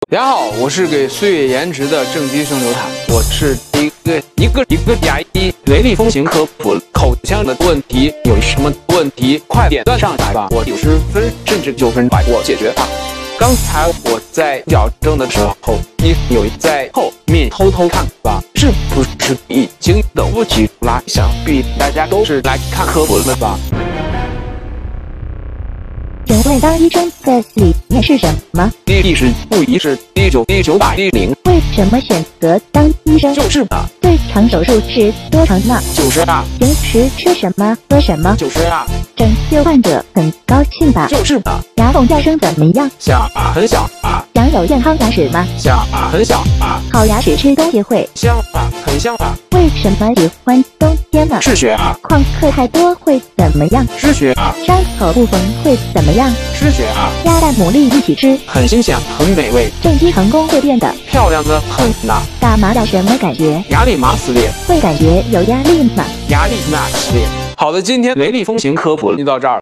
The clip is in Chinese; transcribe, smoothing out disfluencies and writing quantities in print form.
大家好，我是给岁月颜值的正畸生刘坦，我是一个牙医，雷厉风行科普口腔的问题，有什么问题快点端上来吧，我90分甚至9分把我解决它。刚才我在矫正的时候，你有在后面偷看吧，是不是已经等不及了？想必大家都是来看科普的吧。 请问当医生的理念是什么？ 第一是不一是第9打第0。 为什么选择当医生？ 就是啊， 最长手术是多长呢？ 就是啊， 平时吃什么喝什么？ 就是啊， 拯救患者很高兴吧？ 就是啊， 牙缝叫声怎么样？ 小啊，很小啊。 想有健康牙齿吗？ 小啊，很小啊。 好牙齿吃东西会香啊，很香啊。 为什么喜欢冬天呢？ 是雪啊。 旷课太多会怎么样？ 是雪啊。 伤口不缝会怎么样？ 是雪啊。 鸭蛋牡蛎一起吃， 很新鲜，很美味。 正畸成功会变得漂亮的很呐。 打麻药什么感觉？ 压力麻死脸。 会感觉有压力吗？ 压力麻死脸。好的，今天雷厉风行科普就到这儿。